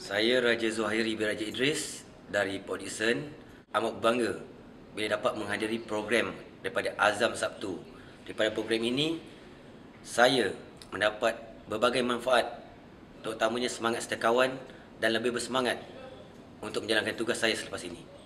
Saya Raja Zuhairi bin Raja Idris dari Port Dickson amat bangga bila dapat menghadiri program daripada Azam Sabtu. Daripada program ini, saya mendapat berbagai manfaat, terutamanya semangat setiakawan dan lebih bersemangat untuk menjalankan tugas saya selepas ini.